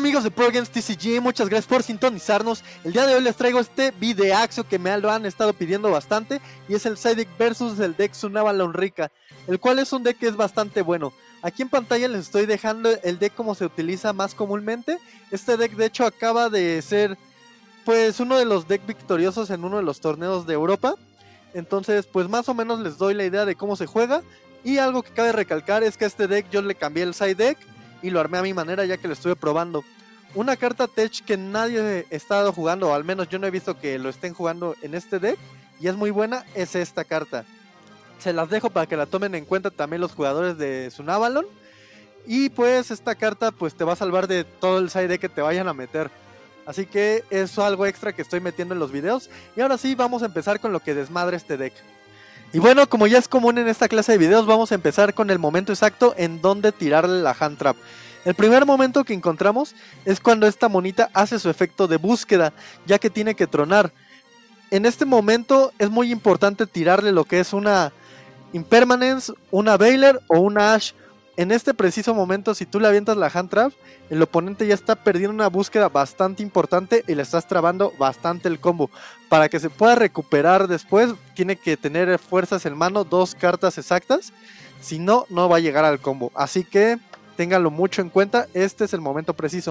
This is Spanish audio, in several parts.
amigos de Pro Games TCG? Muchas gracias por sintonizarnos. El día de hoy les traigo este videaxio que me lo han estado pidiendo bastante, y es el side deck versus el deck Sunavalon Rika, el cual es un deck que es bastante bueno. Aquí en pantalla les estoy dejando el deck como se utiliza más comúnmente. Este deck de hecho acaba de ser pues uno de los decks victoriosos en uno de los torneos de Europa. Entonces pues más o menos les doy la idea de cómo se juega. Y algo que cabe recalcar es que a este deck yo le cambié el side deck y lo armé a mi manera, ya que lo estuve probando. Una carta Tech que nadie ha estado jugando, o al menos yo no he visto que lo estén jugando en este deck, y es muy buena, es esta carta. Se las dejo para que la tomen en cuenta también los jugadores de Sunavalon. Y pues esta carta pues te va a salvar de todo el side deck que te vayan a meter. Así que es algo extra que estoy metiendo en los videos. Y ahora sí, vamos a empezar con lo que desmadra este deck. Y bueno, como ya es común en esta clase de videos, vamos a empezar con el momento exacto en donde tirarle la hand trap. El primer momento que encontramos es cuando esta monita hace su efecto de búsqueda, ya que tiene que tronar. En este momento es muy importante tirarle lo que es una Impermanence, una Veiler o una Ash. En este preciso momento, si tú le avientas la hand trap, el oponente ya está perdiendo una búsqueda bastante importante y le estás trabando bastante el combo. Para que se pueda recuperar después, tiene que tener fuerzas en mano, 2 cartas exactas. Si no, no va a llegar al combo. Así que ténganlo mucho en cuenta, este es el momento preciso.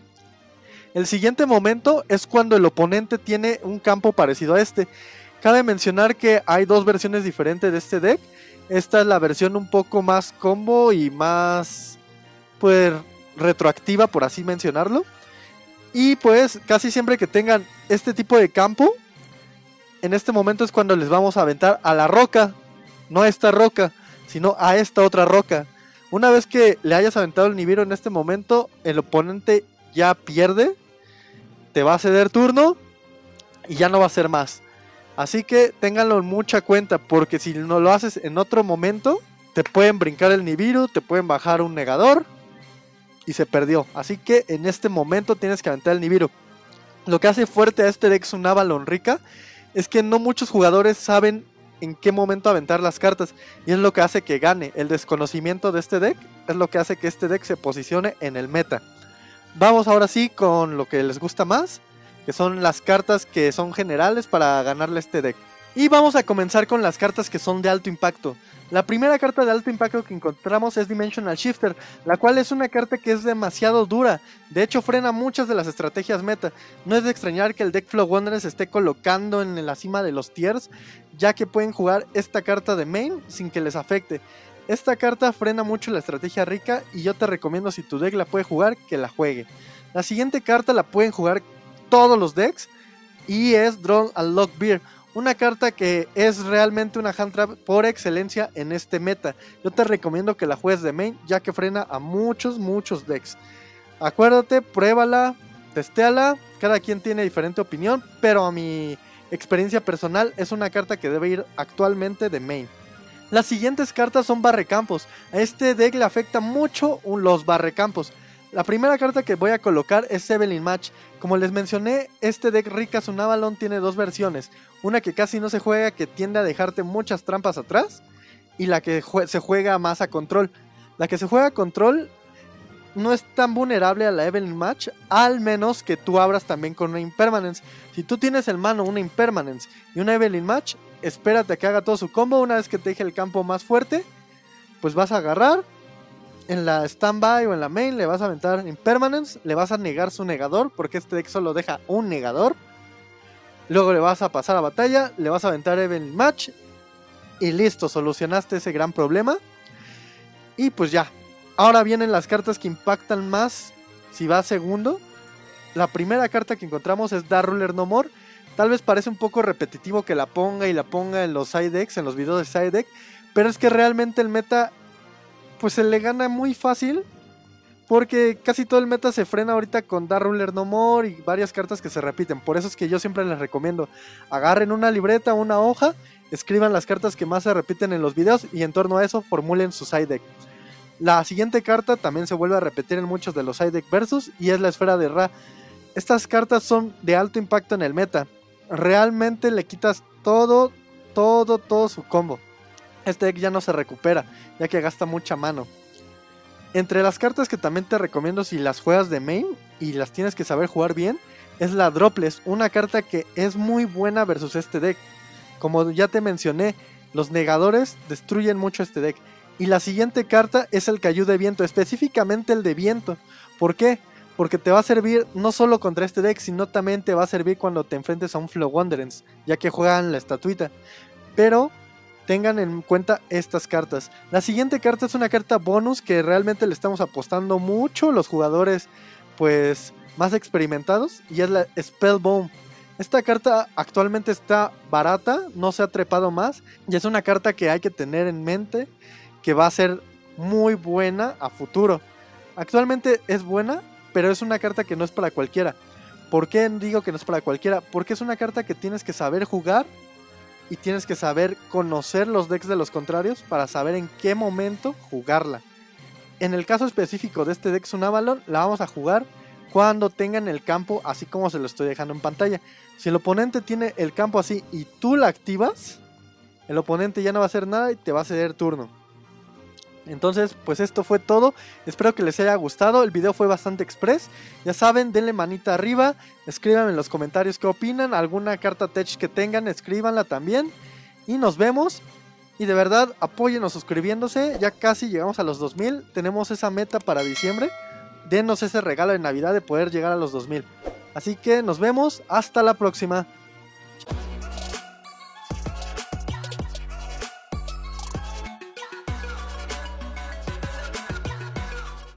El siguiente momento es cuando el oponente tiene un campo parecido a este. Cabe mencionar que hay 2 versiones diferentes de este deck. Esta es la versión un poco más combo y más pues retroactiva, por así mencionarlo. Y pues casi siempre que tengan este tipo de campo, en este momento es cuando les vamos a aventar a la roca. No a esta roca, sino a esta otra roca. Una vez que le hayas aventado el Nibiru en este momento, el oponente ya pierde, te va a ceder turno y ya no va a hacer más. Así que ténganlo en mucha cuenta, porque si no lo haces en otro momento, te pueden brincar el Nibiru, te pueden bajar un negador y se perdió. Así que en este momento tienes que aventar el Nibiru. Lo que hace fuerte a este deck Sunavalon Rika es que no muchos jugadores saben en qué momento aventar las cartas, y es lo que hace que gane. El desconocimiento de este deck es lo que hace que este deck se posicione en el meta. Vamos ahora sí con lo que les gusta más, que son las cartas que son generales para ganarle este deck. Y vamos a comenzar con las cartas que son de alto impacto. La primera carta de alto impacto que encontramos es Dimensional Shifter, la cual es una carta que es demasiado dura. De hecho frena muchas de las estrategias meta. No es de extrañar que el deck Flow Wanderers se esté colocando en la cima de los tiers, ya que pueden jugar esta carta de main sin que les afecte. Esta carta frena mucho la estrategia Rika, y yo te recomiendo, si tu deck la puede jugar, que la juegue. La siguiente carta la pueden jugar todos los decks, y es Drawn a Lockbeard, una carta que es realmente una hand trap por excelencia en este meta. Yo te recomiendo que la juegues de main, ya que frena a muchos decks. Acuérdate, pruébala, testéala, cada quien tiene diferente opinión, pero a mi experiencia personal es una carta que debe ir actualmente de main. Las siguientes cartas son barrecampos. A este deck le afecta mucho los barrecampos. La primera carta que voy a colocar es Evelyn Match. Como les mencioné, este deck Rika Sunavalon tiene 2 versiones. Una que casi no se juega, que tiende a dejarte muchas trampas atrás, y la que se juega más a control. La que se juega a control no es tan vulnerable a la Evelyn Match, al menos que tú abras también con una Impermanence. Si tú tienes en mano una Impermanence y una Evelyn Match, espérate a que haga todo su combo. Una vez que te deje el campo más fuerte, pues vas a agarrar en la standby o en la main, le vas a aventar Impermanence, le vas a negar su negador, porque este deck solo deja un negador. Luego le vas a pasar a batalla, le vas a aventar Evelyn Match y listo, solucionaste ese gran problema. Y pues ya, ahora vienen las cartas que impactan más si va segundo. La primera carta que encontramos es Dark Ruler No More. Tal vez parece un poco repetitivo que la ponga en los side decks, en los videos de side deck, pero es que realmente el meta pues se le gana muy fácil, porque casi todo el meta se frena ahorita con Dark Ruler No More y varias cartas que se repiten. Por eso es que yo siempre les recomiendo, agarren una libreta o una hoja, escriban las cartas que más se repiten en los videos, y en torno a eso formulen su side deck. La siguiente carta también se vuelve a repetir en muchos de los side deck versus, y es la Esfera de Ra. Estas cartas son de alto impacto en el meta. Realmente le quitas todo su combo. Este deck ya no se recupera, ya que gasta mucha mano. Entre las cartas que también te recomiendo si las juegas de main y las tienes que saber jugar bien, es la Dropless, una carta que es muy buena versus este deck. Como ya te mencioné, los negadores destruyen mucho este deck. Y la siguiente carta es el Cayú de Viento, específicamente el de Viento. ¿Por qué? Porque te va a servir no solo contra este deck, sino también te va a servir cuando te enfrentes a un Flow Wanderers, ya que juegan la estatuita. Pero tengan en cuenta estas cartas. La siguiente carta es una carta bonus que realmente le estamos apostando mucho los jugadores pues más experimentados, y es la Spellbomb. Esta carta actualmente está barata, no se ha trepado más, y es una carta que hay que tener en mente que va a ser muy buena a futuro. Actualmente es buena, pero es una carta que no es para cualquiera. ¿Por qué digo que no es para cualquiera? Porque es una carta que tienes que saber jugar y tienes que saber conocer los decks de los contrarios para saber en qué momento jugarla. En el caso específico de este deck Sunavalon, la vamos a jugar cuando tengan el campo así como se lo estoy dejando en pantalla. Si el oponente tiene el campo así y tú la activas, el oponente ya no va a hacer nada y te va a ceder turno. Entonces, pues esto fue todo. Espero que les haya gustado. El video fue bastante express. Ya saben, denle manita arriba. Escríbanme en los comentarios qué opinan. Alguna carta tech que tengan, escríbanla también. Y nos vemos. Y de verdad, apóyennos suscribiéndose. Ya casi llegamos a los 2000. Tenemos esa meta para diciembre. Denos ese regalo de Navidad de poder llegar a los 2000. Así que nos vemos. Hasta la próxima.